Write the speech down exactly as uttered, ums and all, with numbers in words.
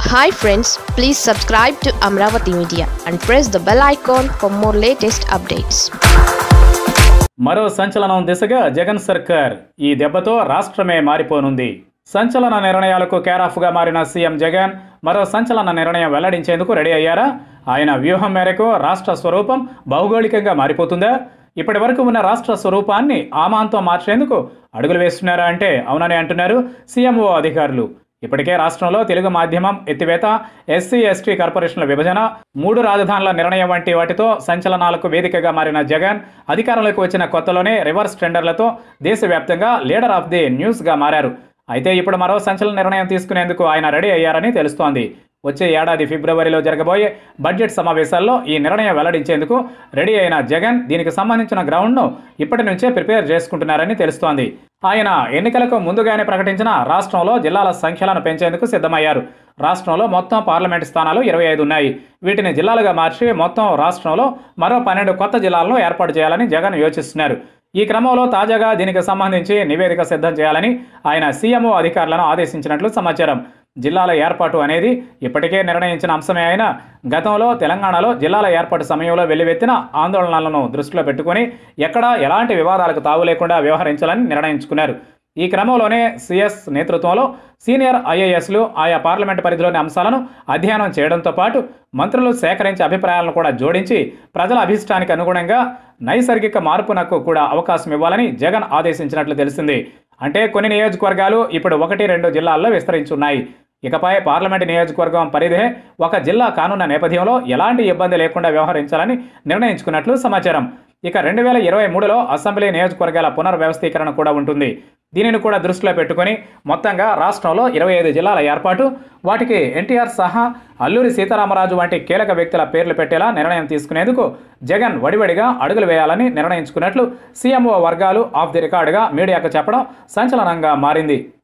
Hi friends, please subscribe to Amravati Media and press the bell icon for more latest updates. మరో సంచలనం దిశగా జగన్ సర్కార్. ఈ దెబ్బతో రాష్ట్రమే మారిపోనుంది. సంచలన నిర్ణయాలకు కేరాఫ్గా మారిన సీఎం జగన్ మరో సంచలన నిర్ణయం వెల్లడించేందుకు రెడీ అయ్యారా? ఆయన వ్యూహం మేరకు రాష్ట్ర స్వరూపం భౌగోళికంగా మారిపోతుందా? ఇప్పటి వరకు ఉన్న రాష్ట్ర స్వరూపాన్ని ఆమాంతం మార్చేందుకు అడుగులు వేస్తున్నారా అంటే అవునని అంటున్నారు సీఎంఓ అధికారులు. ఇప్పటికే రాష్ట్రంలో తెలుగు మాధ్యమం ఎత్తివేత, ఎస్సీ ఎస్టీ కార్పొరేషన్ల విభజన, మూడు రాజధానుల నిర్ణయం వంటి వాటితో సంచలనాలకు వేదికగా మారిన జగన్ అధికారంలోకి వచ్చిన కొత్తలోనే రివర్స్ టెండర్లతో దేశవ్యాప్తంగా లీడర్ ఆఫ్ ది న్యూస్గా మారారు. అయితే ఇప్పుడు మరో సంచలన నిర్ణయం తీసుకునేందుకు ఆయన రెడీ అయ్యారని తెలుస్తోంది. వచ్చే ఏడాది ఫిబ్రవరిలో జరగబోయే బడ్జెట్ సమావేశాల్లో ఈ నిర్ణయం వెల్లడించేందుకు రెడీ అయిన జగన్ దీనికి సంబంధించిన గ్రౌండ్ను ఇప్పటి నుంచే ప్రిపేర్ చేసుకుంటున్నారని తెలుస్తోంది. ఆయన ఎన్నికలకు ముందుగానే ప్రకటించిన రాష్ట్రంలో జిల్లాల సంఖ్యలను పెంచేందుకు సిద్ధమయ్యారు. రాష్ట్రంలో మొత్తం పార్లమెంటు స్థానాలు ఇరవై ఐదు ఉన్నాయి. వీటిని జిల్లాలుగా మార్చి మొత్తం రాష్ట్రంలో మరో పన్నెండు కొత్త జిల్లాలను ఏర్పాటు చేయాలని జగన్ యోచిస్తున్నారు. ఈ క్రమంలో తాజాగా దీనికి సంబంధించి నివేదిక సిద్ధం చేయాలని ఆయన సీఎంఓ అధికారులను ఆదేశించినట్లు సమాచారం. జిల్లాల ఏర్పాటు అనేది ఇప్పటికే నిర్ణయించిన అంశమే అయినా గతంలో తెలంగాణలో జిల్లాల ఏర్పాటు సమయంలో వెల్లువెత్తిన ఆందోళనలను దృష్టిలో పెట్టుకుని ఎక్కడా ఎలాంటి వివాదాలకు తావు లేకుండా వ్యవహరించాలని నిర్ణయించుకున్నారు. ఈ క్రమంలోనే సీఎస్ నేతృత్వంలో సీనియర్ ఐఏఎస్లు ఆయా పార్లమెంటు పరిధిలోని అంశాలను అధ్యయనం చేయడంతో పాటు మంత్రులు సేకరించే అభిప్రాయాలను కూడా జోడించి ప్రజల అభిష్టానికి అనుగుణంగా నైసర్గిక మార్పునకు కూడా అవకాశం ఇవ్వాలని జగన్ ఆదేశించినట్లు తెలిసింది. అంటే కొన్ని నియోజకవర్గాలు ఇప్పుడు ఒకటి రెండు జిల్లాల్లో విస్తరించున్నాయి. ఇకపై పార్లమెంటు నియోజకవర్గం పరిధే ఒక జిల్లా కానున్న నేపథ్యంలో ఎలాంటి ఇబ్బంది లేకుండా వ్యవహరించాలని నిర్ణయించుకున్నట్లు సమాచారం. ఇక రెండు వేల ఇరవై మూడులో అసెంబ్లీ నియోజకవర్గాల పునర్వ్యవస్థీకరణ కూడా ఉంటుంది. దీనిని కూడా దృష్టిలో పెట్టుకుని మొత్తంగా రాష్ట్రంలో ఇరవై ఐదు జిల్లాల ఏర్పాటు, వాటికి ఎన్టీఆర్ సహా అల్లూరి సీతారామరాజు వంటి కీలక వ్యక్తుల పేర్లు పెట్టేలా నిర్ణయం తీసుకునేందుకు జగన్ వడివడిగా అడుగులు వేయాలని నిర్ణయించుకున్నట్లు సీఎంఓ వర్గాలు ఆఫ్ ది రికార్డుగా మీడియాకు చెప్పడం సంచలనంగా మారింది.